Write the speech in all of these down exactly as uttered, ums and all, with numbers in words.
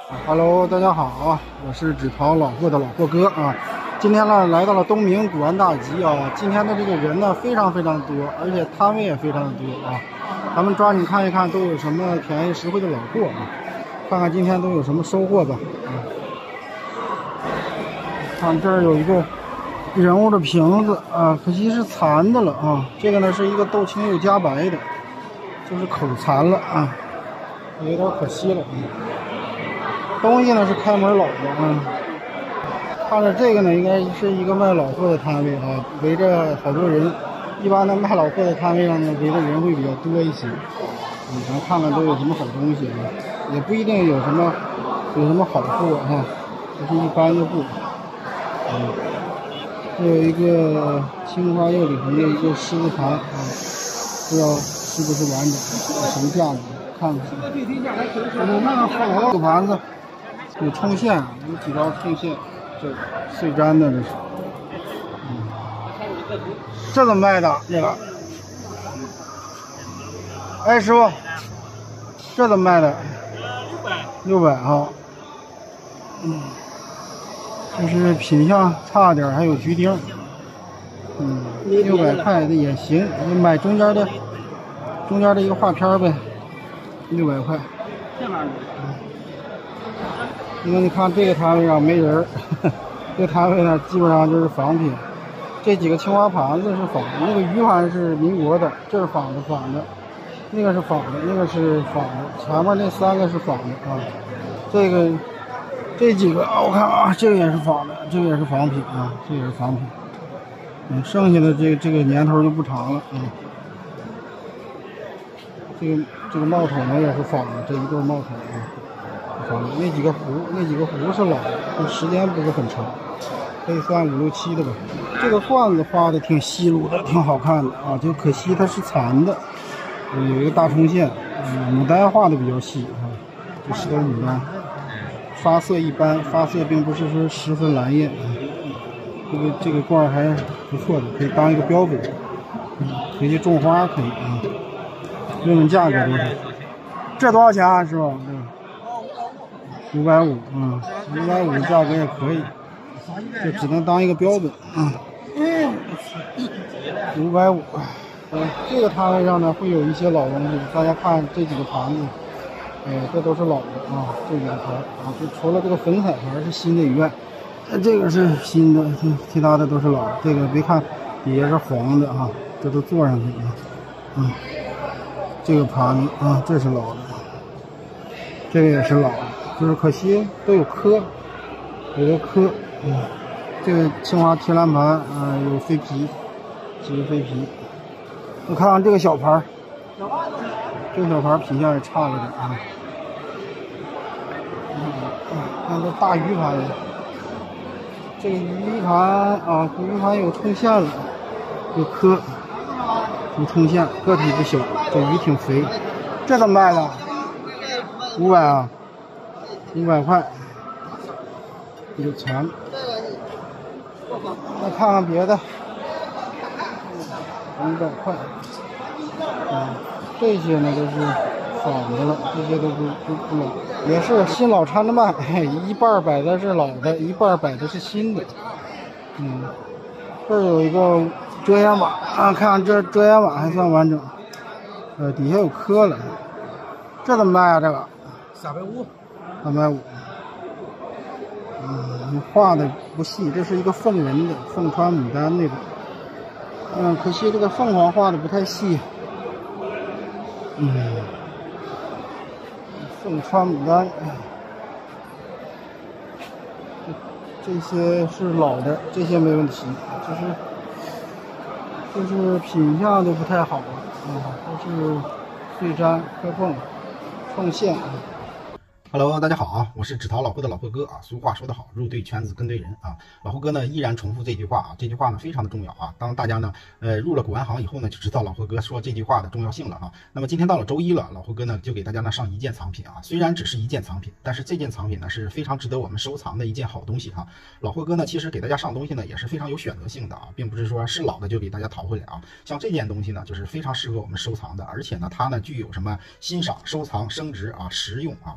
Hello， 大家好啊，我是纸淘老货的老货哥啊。今天呢来到了东明古玩大集啊，今天的这个人呢非常非常多，而且摊位也非常的多啊。咱们抓紧看一看都有什么便宜实惠的老货啊，看看今天都有什么收获吧。啊、看这儿有一个人物的瓶子啊，可惜是残的了啊。这个呢是一个豆青釉加白的，就是口残了啊，有点可惜了。嗯东西呢是开门老的啊，看着这个呢应该是一个卖老货的摊位啊，围着好多人。一般的卖老货的摊位上呢，围着人会比较多一些。嗯，咱看看都有什么好东西啊，也不一定有什么有什么好货哈，就是一般的货。嗯，这有一个青花釉里红的一个狮子盘啊，不知道是不是完整，什么价格？看看。我看看好这个盘子。有冲线，有几道冲线，这碎粘的这是。嗯，这怎么卖的？这个？哎，师傅，这怎么卖的？六百啊。嗯，就是品相差点，还有橘钉。嗯，六百块的也行，你买中间的，中间的一个画片呗，六百块。因为你看这个摊位上没人，这个摊位呢基本上就是仿品。这几个青花盘子是仿的，那个鱼盘是民国的，这是仿的仿的，那个是仿的，那个是仿的，前面那三个是仿的啊。这个这几个啊，我看啊，这个也是仿的，这个也是仿品啊，这个也是仿品。嗯，剩下的这个这个年头就不长了啊。这个这个帽筒呢也是仿的，这一对帽筒啊。那几个壶，那几个壶是老的，但时间不是很长，可以算五六七的吧。这个罐子画的挺稀疏的，挺好看的啊，就可惜它是残的。嗯、有一个大冲线，嗯，牡丹画的比较细啊，这是朵牡丹，发色一般，发色并不是说十分蓝艳啊。这个这个罐还不错的，可以当一个标本，嗯，回去种花可以啊。问问价格多少？这多少钱啊，师傅？五百五，嗯，五百五的价格也可以，就只能当一个标本啊。五百五，嗯，这个摊位上呢会有一些老东西，大家看这几个盘子，哎，这都是老的啊，这几个盘啊，就除了这个粉彩盘是新的以外，这个是新的，其他的都是老的。这个别看底下是黄的啊，这都做上去了，嗯，这个盘子啊，这是老的，这个也是老的。就是可惜都有磕，有个磕，嗯，这个青花贴蓝盘啊、呃，有飞皮，几个飞皮。你看看这个小盘，这个小盘品相也差了点啊。嗯，看这大鱼盘，这个鱼盘啊，鱼盘有冲线了，有磕，有冲线，个体不小，这鱼挺肥。这怎么卖的？五百啊。五百块，有残。再看看别的，五百块。嗯，这些呢都是仿的了，这些都不不不老，也是新老掺着卖，一半摆的是老的，一半摆的是新的。嗯，这儿有一个遮烟瓦啊，看看这遮烟瓦还算完整，呃，底下有磕了。这怎么卖啊？这个？ 三百五。 三百五，嗯，画的不细，这是一个凤人的凤穿牡丹那种，嗯，可惜这个凤凰画的不太细，嗯，凤穿牡丹，这这些是老的，这些没问题，就是就是品相都不太好了，嗯，都是碎粘、磕缝、冲线。 Hello， 大家好啊，我是纸淘老货的老货哥啊。俗话说得好，入对圈子跟对人啊。老货哥呢依然重复这句话啊，这句话呢非常的重要啊。当大家呢呃入了古玩行以后呢，就知道老货哥说这句话的重要性了哈。那么今天到了周一了，老货哥呢就给大家呢上一件藏品啊。虽然只是一件藏品，但是这件藏品呢是非常值得我们收藏的一件好东西哈。老货哥呢其实给大家上东西呢也是非常有选择性的啊，并不是说是老的就给大家淘回来啊。像这件东西呢就是非常适合我们收藏的，而且呢它呢具有什么欣赏、收藏、升值啊、实用啊，这个实用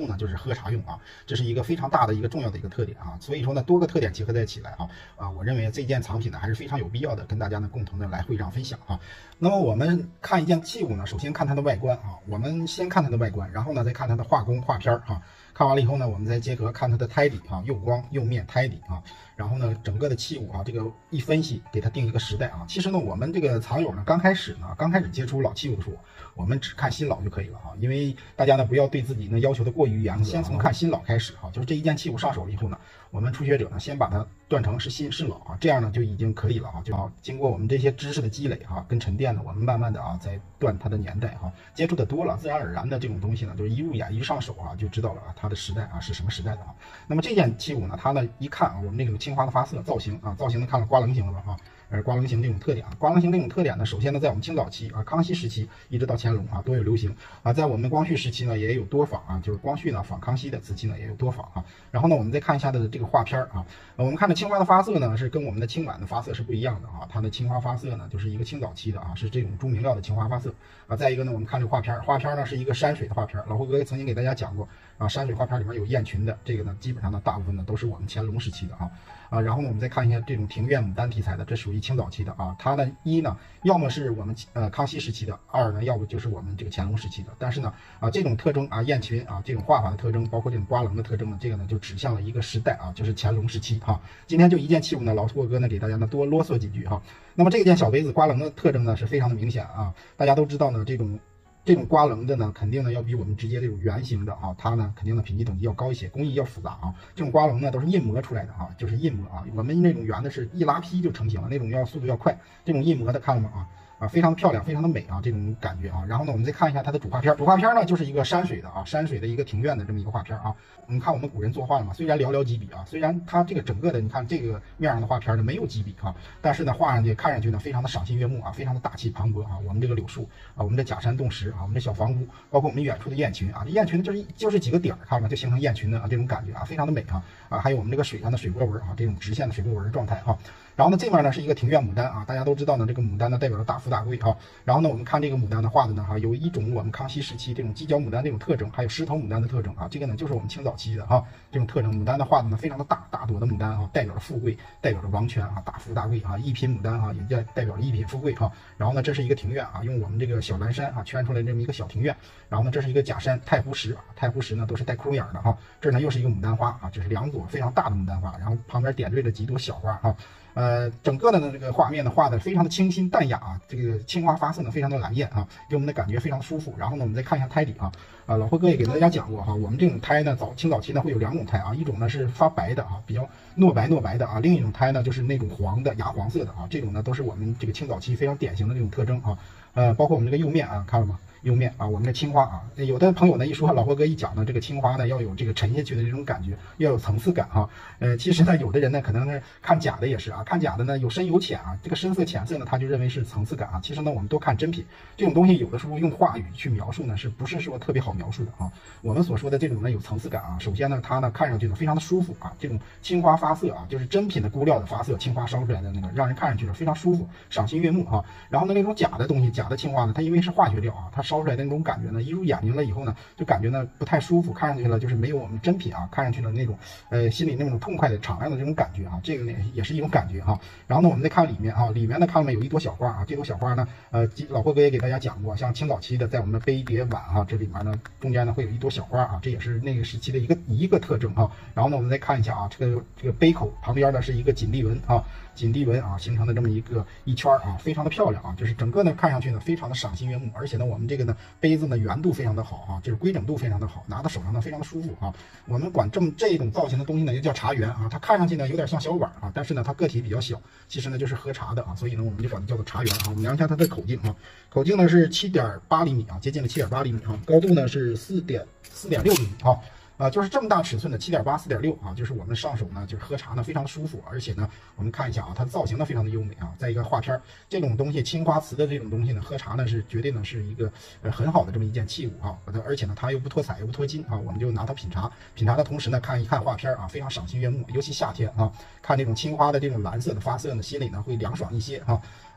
用呢就是喝茶用啊，这是一个非常大的一个重要的一个特点啊。所以说呢，多个特点结合在一起来啊啊，我认为这件藏品呢还是非常有必要的，跟大家呢共同的来会上分享啊。那么我们看一件器物呢，首先看它的外观啊，我们先看它的外观，然后呢再看它的画工画片啊。看完了以后呢，我们再结合看它的胎底啊，釉光、釉面、胎底啊，然后呢，整个的器物啊，这个一分析，给它定一个时代啊。其实呢，我们这个藏友呢，刚开始呢，刚开始接触老器物的时候，我们只看新老就可以了啊。因为大家呢，不要对自己呢要求的过于严格，先从看新老开始啊。就是这一件器物上手了以后呢，我们初学者呢，先把它断成是新是老啊，这样呢就已经可以了啊。就好，经过我们这些知识的积累哈，跟沉淀呢，我们慢慢的啊，再断它的年代哈。接触的多了，自然而然的这种东西呢，就是一入眼一上手啊，就知道了啊，它的时代啊是什么时代的啊。那么这件器物呢，它呢一看啊，我们这种青花的发色造型啊，造型呢看了刮棱形了吧啊，呃刮棱形这种特点啊，刮棱形这种特点呢，首先呢在我们清早期啊，康熙时期一直到乾隆啊都有流行啊，在我们光绪时期呢也有多仿啊，就是光绪呢仿康熙的瓷器呢也有多仿啊。然后呢，我们再看一下它的这个画片啊，呃我们看的青花的发色呢是跟我们的青晚的发色是不一样的啊，它的青花发色呢就是一个清早期的啊，是这种朱明料的青花发色啊。再一个呢，我们看这个画片，画片呢是一个山水的画片，老胡哥也曾经给大家讲过啊，山水画片里面有雁群的，这个呢基本上呢大部分呢都是我们乾隆时期的啊啊。然后呢，我们再看一下这种庭院牡丹题材的，这属于清早期的啊，它呢一呢要么是我们呃康熙时期的，二呢要不就是我们这个乾隆时期的。但是呢啊这种特征啊，雁群啊这种画法的特征，包括这种刮棱的特征呢，这个呢就指向了一个时代啊，就是乾隆时期哈、啊。今天就一件器物呢，老霍哥呢给大家呢多啰嗦几句哈、啊。那么这件小杯子刮棱的特征呢是非常的明显啊，大家都知道呢这种。这种刮棱的呢，肯定呢要比我们直接这种圆形的啊，它呢肯定呢品级等级要高一些，工艺要复杂啊。这种刮棱呢都是印磨出来的啊，就是印磨啊。我们那种圆的是一拉坯就成型了，那种要速度要快。这种印磨的看了吗啊？啊，非常漂亮，非常的美啊，这种感觉啊。然后呢，我们再看一下它的主画片，主画片呢就是一个山水的啊，山水的一个庭院的这么一个画片啊。我们看我们古人作画嘛，虽然寥寥几笔啊，虽然它这个整个的你看这个面上的画片呢没有几笔啊，但是呢画上去看上去呢非常的赏心悦目啊，非常的大气磅礴啊。我们这个柳树啊，我们的假山洞石啊，我们的小房屋，包括我们远处的雁群啊，这雁群就是就是几个点儿，看吧，就形成雁群的啊这种感觉啊，非常的美啊啊，还有我们这个水上的水波纹啊，这种直线的水波纹的状态哈。然后呢，这面呢是一个庭院牡丹啊，大家都知道呢，这个牡丹呢代表着大富大贵哈。然后呢，我们看这个牡丹的画的呢哈，有一种我们康熙时期这种犄角牡丹这种特征，还有狮头牡丹的特征啊，这个呢就是我们清早期的哈这种特征。牡丹的画的呢非常的大，大朵的牡丹啊，代表着富贵，代表着王权啊，大富大贵啊。一品牡丹啊，也代代表着一品富贵哈。然后呢，这是一个庭院啊，用我们这个小蓝山啊圈出来这么一个小庭院。然后呢，这是一个假山太湖石啊，太湖石呢都是带窟窿眼的哈。这呢又是一个牡丹花啊，这是两朵非常大的牡丹花，然后旁边点缀着几朵小花哈。呃，整个的呢这个画面呢画的非常的清新淡雅啊，这个青花发色呢非常的蓝艳啊，给我们的感觉非常舒服。然后呢，我们再看一下胎底啊，啊老霍哥也给大家讲过哈，我们这种胎呢早清早期呢会有两种胎啊，一种呢是发白的啊，比较糯白糯白的啊，另一种胎呢就是那种黄的芽黄色的啊，这种呢都是我们这个清早期非常典型的这种特征啊。呃，包括我们这个釉面啊，看了吗？釉面啊，我们的青花啊，有的朋友呢一说老霍哥一讲呢，这个青花呢要有这个沉下去的这种感觉，要有层次感哈、啊。呃，其实呢，有的人呢可能是看假的也是啊，看假的呢有深有浅啊，这个深色浅色呢他就认为是层次感啊。其实呢，我们多看真品，这种东西有的时候用话语去描述呢，是不是说特别好描述的啊？我们所说的这种呢有层次感啊，首先呢它呢看上去呢非常的舒服啊，这种青花发色啊，就是真品的钴料的发色，青花烧出来的那个，让人看上去呢非常舒服，赏心悦目啊。然后呢那种假的东西，假的青花呢，它因为是化学料啊，它烧出来的那种感觉呢，一入眼睛了以后呢，就感觉呢不太舒服，看上去了就是没有我们真品啊，看上去了那种呃心里那种痛快的敞亮的这种感觉啊，这个呢也是一种感觉哈、啊。然后呢，我们再看里面啊，里面呢看到没有一朵小花啊，这朵小花呢，呃，老霍哥也给大家讲过，像清早期的在我们的杯碟碗啊这里面呢，中间呢会有一朵小花啊，这也是那个时期的一个一个特征啊。然后呢，我们再看一下啊，这个这个杯口旁边呢是一个锦地纹啊。锦地纹啊形成的这么一个一圈啊，非常的漂亮啊，就是整个呢看上去呢非常的赏心悦目，而且呢我们这个呢杯子呢圆度非常的好啊，就是规整度非常的好，拿到手上呢非常的舒服啊。我们管这么这种造型的东西呢又叫茶圆啊，它看上去呢有点像小碗啊，但是呢它个体比较小，其实呢就是喝茶的啊，所以呢我们就管它叫做茶圆啊。我们量一下它的口径啊，口径呢是七点八厘米啊，接近了七点八厘米啊，高度呢是四点四点六厘米啊。啊、呃，就是这么大尺寸的七点八、四点六啊，就是我们上手呢，就是喝茶呢非常的舒服，而且呢，我们看一下啊，它的造型呢非常的优美啊。再一个画片这种东西，青花瓷的这种东西呢，喝茶呢是绝对呢是一个呃很好的这么一件器物啊。而且呢，它又不脱彩又不脱金啊，我们就拿它品茶，品茶的同时呢，看一看画片啊，非常赏心悦目。尤其夏天啊，看这种青花的这种蓝色的发色呢，心里呢会凉爽一些啊。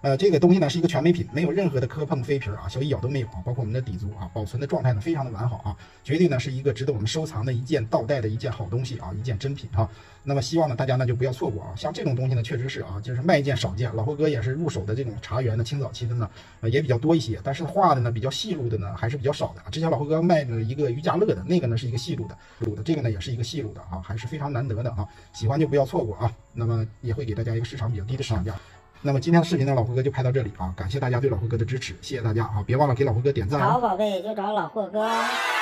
呃，这个东西呢是一个全美品，没有任何的磕碰飞皮啊，小一咬都没有啊，包括我们的底足啊，保存的状态呢非常的完好啊，绝对呢是一个值得我们收藏的一件倒带的一件好东西啊，一件珍品啊。那么希望呢大家呢就不要错过啊，像这种东西呢确实是啊，就是卖一件少见，老霍哥也是入手的这种茶园的清早期的呢，呃也比较多一些，但是画的呢比较细路的呢还是比较少的啊。之前老霍哥卖的一个瑜伽乐的那个呢是一个细路的，路的这个呢也是一个细路的啊，还是非常难得的啊，喜欢就不要错过啊。那么也会给大家一个市场比较低的市场价。那么今天的视频呢，老霍哥就拍到这里啊，感谢大家对老霍哥的支持，谢谢大家啊，别忘了给老霍哥点赞。 找宝贝就找老霍哥。